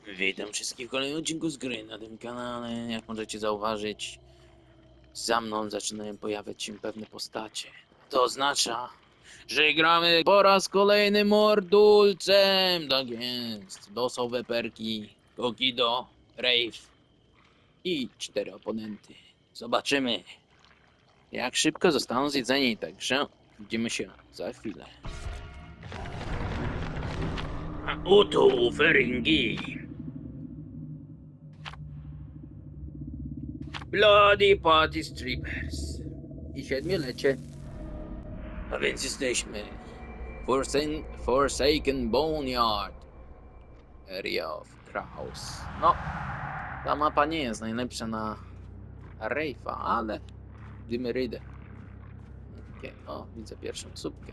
Witam wszystkich w kolejnym odcinku z gry na tym kanale. Jak możecie zauważyć, za mną zaczynają pojawiać się pewne postacie. To oznacza, że gramy po raz kolejny mordulcem. Tak jest. Losowe perki, Kokido, Rave i 4 oponenty. Zobaczymy, jak szybko zostaną zjedzeni. Także widzimy się za chwilę. A oto Ferengi. Bloody Party Strippers i 7-lecie. A więc jesteśmy Forsaken Boneyard Area of Kraus. No, ta mapa nie jest najlepsza na Rafe'a, ale dymy rydę. Okay. O, widzę pierwszą słupkę.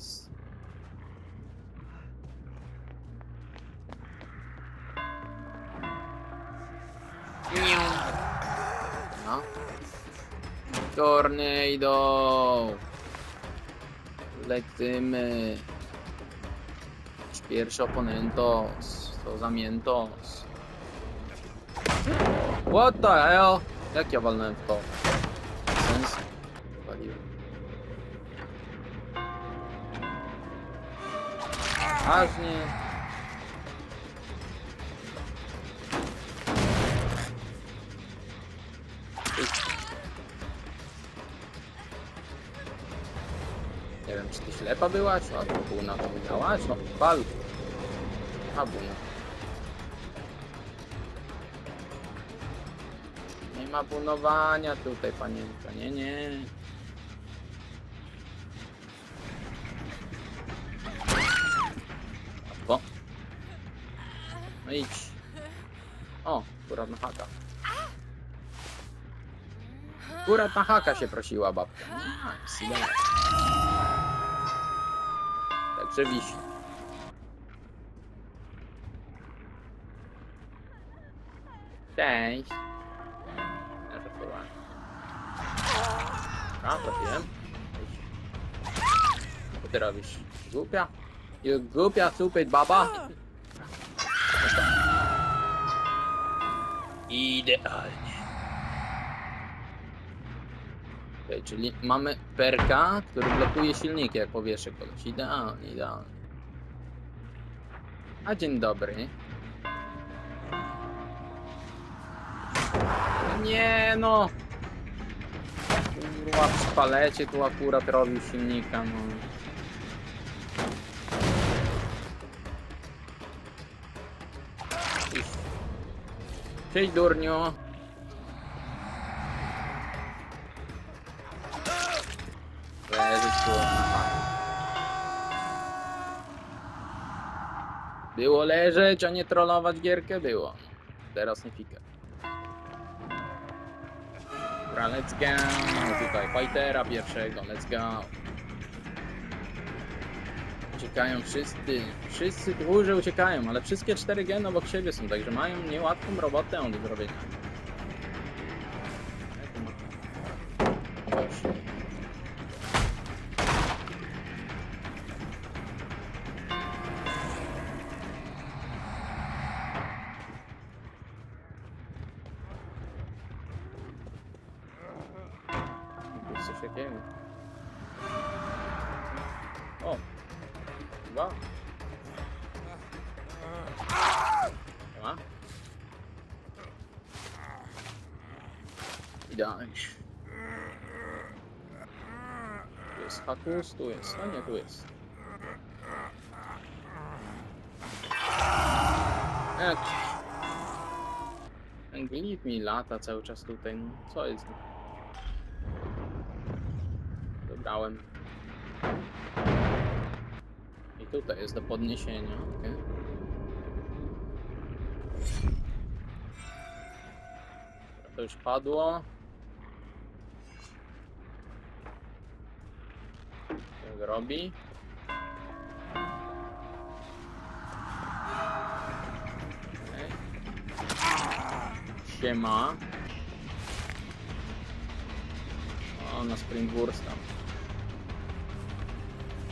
No. Tornado! Lecimy! Pierwszy oponentos. To zamiętos. What the hell? Jak ja walnąłem w to? Sens? Waliłem. Aż nie. Nie wiem, czy ty ślepa byłaś? Albo buna to miałaś? No, pal. A buna. Nie ma bunowania tutaj, panienka. Nie, nie. O. No idź. O, akurat na haka. Akurat na haka się prosiła babka. Nice. Także wisi. Cześć. Ja żartowałem. A, to wiem. Co ty robisz? Głupia? You głupia, stupid baba? Idealnie. Okay, czyli mamy perka, który blokuje silniki, jak powieszę kogoś. Idealnie, idealnie. A dzień dobry. Nie no! Kurwa, przy palecie tu akurat robił silnika, no. Cześć, durniu. Leżeć tu. Było leżeć, a nie trollować gierkę? Było. Teraz nie fika. Dobra, let's go. Tutaj fightera pierwszego, let's go. Uciekają wszyscy. Wszyscy dłużej uciekają, ale wszystkie 4 geny obok siebie są, także mają niełatwą robotę do zrobienia. Coś takiego. O! Chyba. Nie ma? Idealnie. Tu jest hakus, tu jest. A nie, tu jest. Ten glif mi lata cały czas tutaj. No, co jest? Dobrałem. I tutaj jest do podniesienia. Okay. To już padło. Jak robi? Okay. Siema. O, na Springbursta.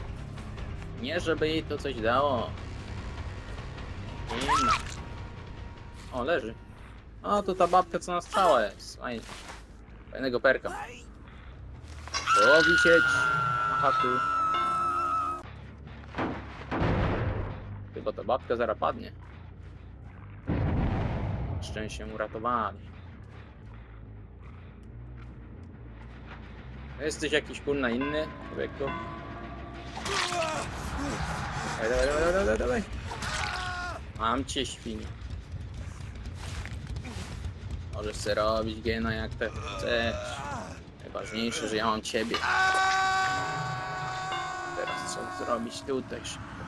Nie, żeby jej to coś dało. Inna. O, leży. O, to ta babka, co na strzała jest. Fajnie. Fajnego perka. To wisieć na haku. Chyba ta babka zaraz padnie. Szczęście uratowali. Jesteś jakiś kurna inny, człowieku? Dawaj. Mam cię, świnie. Możesz sobie robić gena jak to chcesz. Najważniejsze, że ja mam ciebie. Teraz co zrobić tutaj?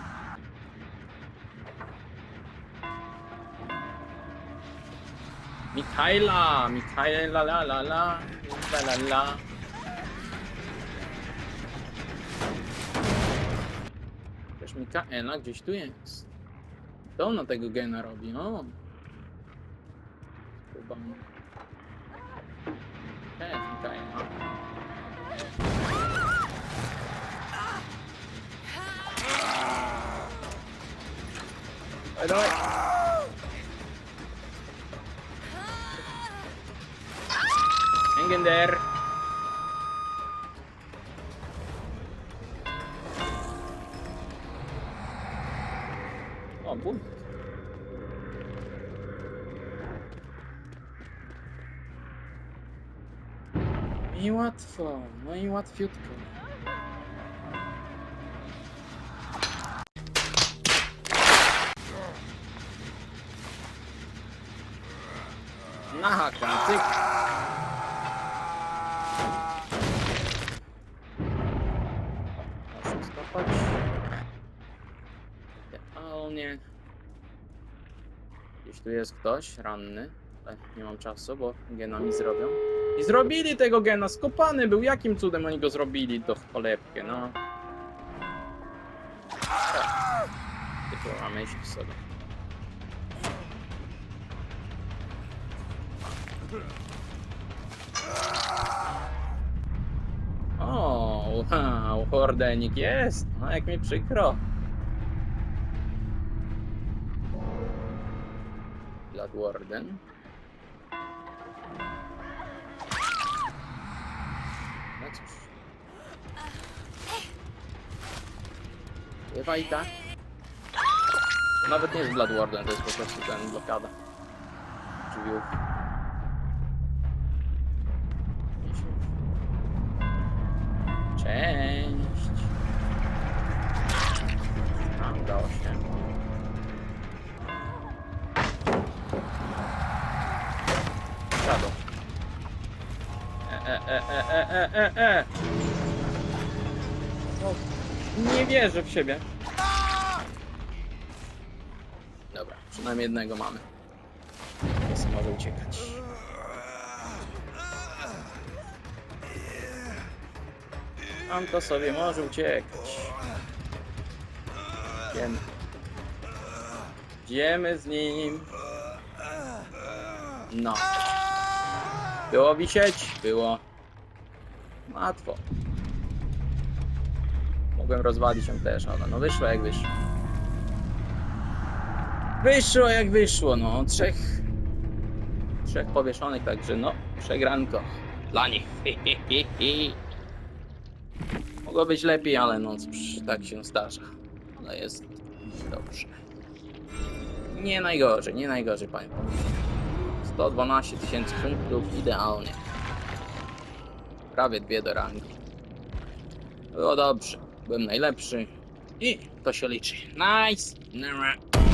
Mikaela, la. Też Mikaela gdzieś tu jest. To ona tego gena robi, o. Spróbamy. Mikaela. Dawaj. Hängen der. O, punkt. I łatwo, no i łatwiutko. Na haka, cyk. Muszę skopać. Idealnie. Gdzieś tu jest ktoś ranny, ale nie mam czasu, bo gena mi zrobią. I zrobili tego gena, skopany był. Jakim cudem oni go zrobili do cholewkę, no. Tylko mamy myśl sobie. O, wow, hordenik jest. No, jak mi przykro. Bloodwarden. No cóż. Bywaj tak. To nawet nie jest Bloodwarden, to jest po prostu ten blokada. Drzwiów. Cześć. A, udało się. Shadow. No, nie wierzę w siebie. Dobra, przynajmniej jednego mamy. Teraz może uciekać. On to sobie może uciekać. Idziemy. Idziemy z nim. No. Było wisieć? Było. Łatwo. Mogłem rozwalić ją też, ale no wyszło jak wyszło. Wyszło jak wyszło, no. Trzech powieszonych, także no, przegranko dla nich. Mogło być lepiej, ale no cóż, tak się zdarza. Ale jest dobrze. Nie najgorzej, panie. 112 000 punktów, idealnie. Prawie 2 do rangi. Było dobrze, byłem najlepszy i to się liczy. Nice!